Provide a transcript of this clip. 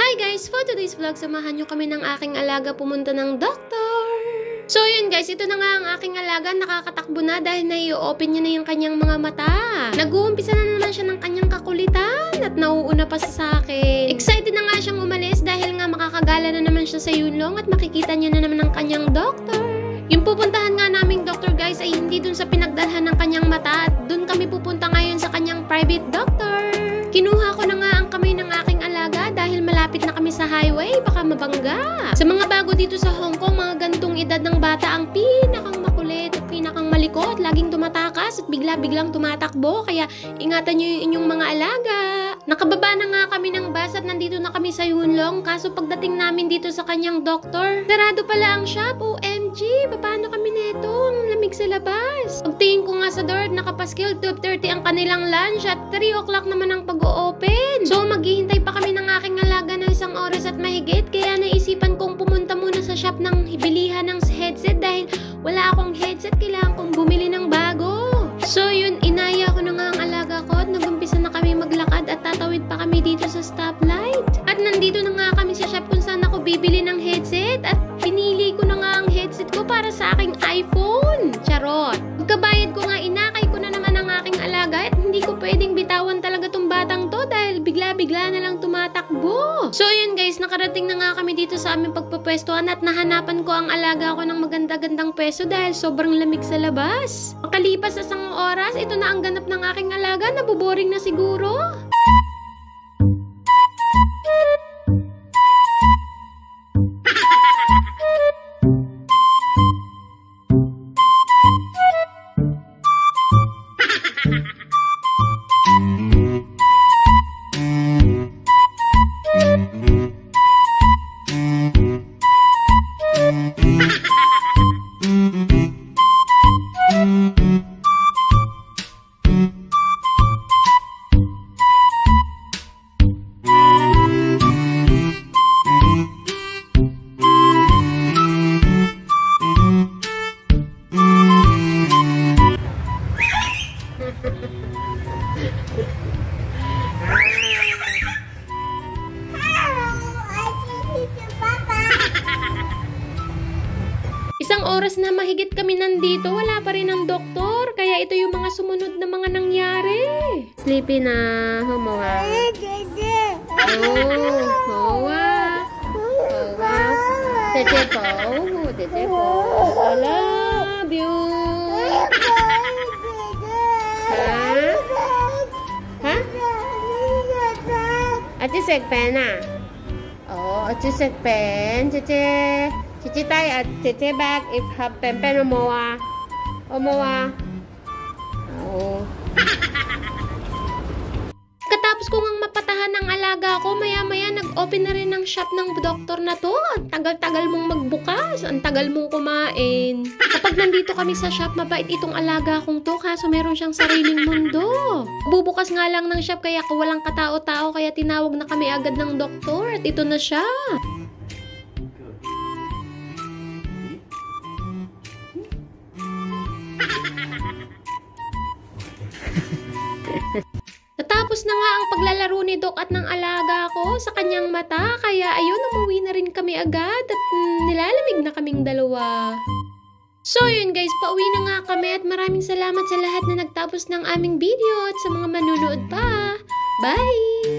Hi guys! For today's vlog, samahan nyo kami ng aking alaga pumunta ng doktor. So yun guys, ito na nga ang aking alaga, nakakatakbo na dahil nai-open niya na yung kanyang mga mata. Nag-uumpisa na naman siya ng kanyang kakulitan at nauuna pa sa akin. Excited na nga siyang umalis dahil nga makakagala na naman siya sa Yunlong at makikita niya na naman ang kanyang doktor. Yung pupuntahan nga naming doktor guys ay hindi dun sa pinagdalhan ng kanyang mata at dun kami pupunta ngayon sa kanyang private doctor. Kinuha ko na nga ang kamay ng aking alaga dahil malapit na kami sa highway, baka mabangga. Sa mga bago dito sa Hong Kong, mga gantong edad ng bata ang pinakang makulit at pinakang malikot, laging tumatakas at bigla-biglang tumatakbo, kaya ingatan nyo yung inyong mga alaga. Nakababa na nga kami ng bus at nandito na kami sa Yunlong, kaso pagdating namin dito sa kanyang doktor, sarado pala ang shop. OMG, paano kami neto? Ang lamig sa labas. Pagtingin ko nga sa door, nakapaskil 12:30 ang kanilang lunch at 3 o'clock naman ang pag-o-open. So maghihintay pa kami ng aking alaga ng 1 oras at mahigit, kaya naisipan kong pumunta muna sa shop ng bilihan ng headset dahil wala akong headset, kailangan kong bumili ng bago. So yun, inaya ko na nga ang alaga ko at nag-umpisa na kami maglakad at tatawid pa kami dito sa stoplight. At nandito na nga kami sa shop kung saan ako bibili ng headset at pinili ko na nga ang headset ko para sa aking iPhone. Charot! Pagkabayad ko nga, inakay ko na naman ang aking alaga at hindi ko pwedeng bitawan talaga tong batang to dahil bigla-bigla na lang tumatakbo. So yun guys, nakarating na nga kami dito sa aming pagpapwestuhan at nahanapan ko ang alaga ko ng maganda-gandang pwesto dahil sobrang lamig sa labas. Makalipas sa 1 oras, ito na ang ganap ng aking alaga, nabuboring na siguro. Isang oras na mahigit kami nandito, wala pa rin ang doktor. Kaya ito yung mga sumunod na mga nangyari. Sleepy na, humawa. Oh, hawa. Hawa. Tete po. Tete po. I love you. Ha? Ha? Ate segpen à? Oh, ate segpen. Tete. Cici tay at Cici back if have pempen omoa. Omoa. Oh. Katapos ko ngang mapatahan ng alaga ko, maya-maya nag-open na rin ng shop ng doktor na to. Ang tagal-tagal mong magbukas, ang tagal mong kumain. Kapag nandito kami sa shop, mabait itong alaga kong to, kaso meron siyang sariling mundo. Bubukas nga lang ng shop kaya walang katao-tao, kaya tinawag na kami agad ng doktor at ito na siya. Natapos na nga ang paglalaro ni Doc at ng alaga ko sa kanyang mata, kaya ayun, umuwi na rin kami agad at nilalamig na kaming dalawa. So yun guys, pauwi na nga kami at maraming salamat sa lahat na nagtapos ng aming video at sa mga manunood pa. Bye!